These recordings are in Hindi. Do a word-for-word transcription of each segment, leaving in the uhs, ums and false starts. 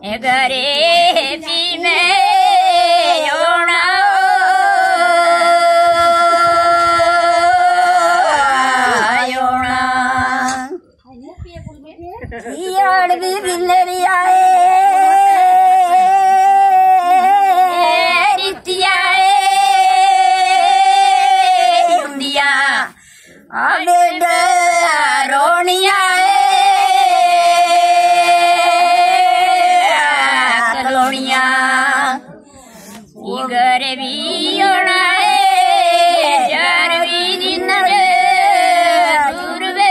घरे भी में योना योना यार भी बिल्ली आए रितिया हिंदिया आले रोनिया घरे भी होना है यार भी दिन दूर वे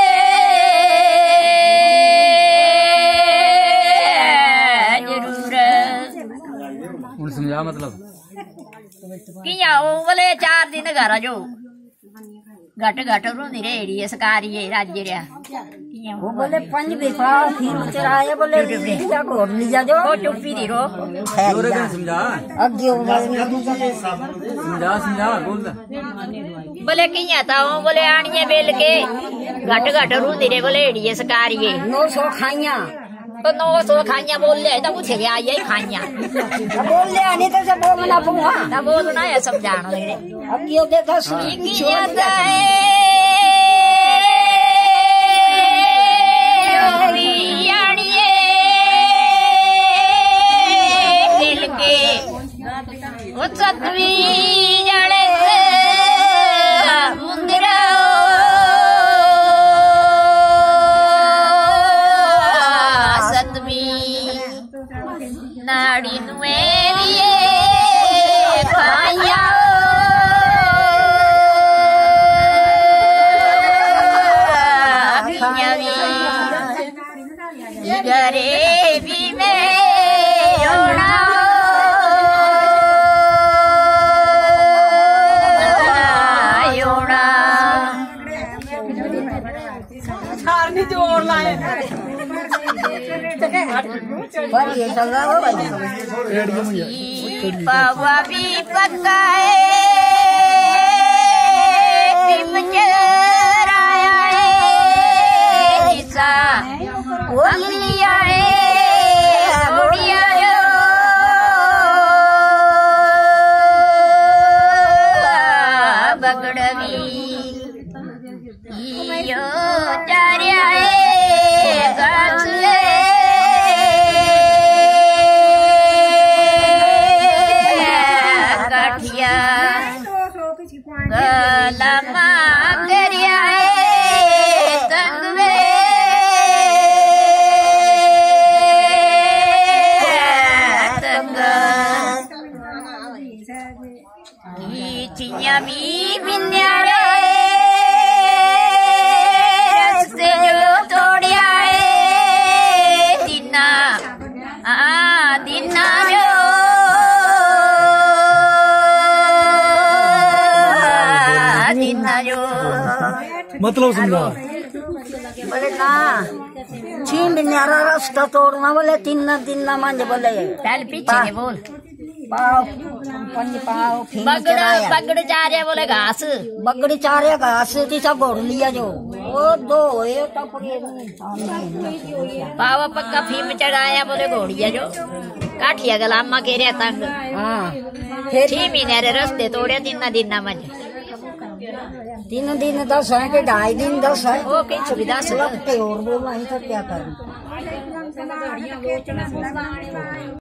जरूर उन समझा मतलब कि आओ बोले चार दिन घर जो घट घट रोंदी रेड़ी सकारी राज्य रहा वो बोले पंज बिफाओ फिर चराए बोले क्या घोड़ लिया जो वो चुप्पी दी रो समझा अगे समझा समझा बोल बोले किया था वो बोले आनिए बेल के घट घट रोंदी रे बोले एड़ी सकारी नौ सौ खाइया तो नौ सौ खाइया बोल ले तो पूछे गया ये खाइया बोल ले आने तो सब बोलना पऊंगा ना बोलना है समझाना ले अब क्यों देखा किया था सतवी जड़े मुंदर सतवी नाड़ी नुए खाया घरे भी में जोड़ लाए पावा भी पक्का है राया है हिस्सा लिया है बगड़वी यो चारिया कठिया गलमा गरिया तंगवे तंग चिया भी बिन्या मतलब समझा बोले ना छीन न्यारा रास्ता तोड़ना बोले तीन दिन ना मांझ बोले पहले पीछे के बोल पाओ पंज पाओ फिर बगड़ बगड़ चारे बोले घास बगड़ी चारे घास थी सब घोड़ लिया जो वो दो ये तो पावा पक्का फीम चढ़ाया बोले घोड़िया जो काठिया गलामा के रे तंग हाँ फिर छह महीने रे रस्ते तोड़े तीन दिन ना मज तीन दिन दस है कि ढाई दिन दस है वो कहीं सुविधा से और बोलना ही तो क्या करना।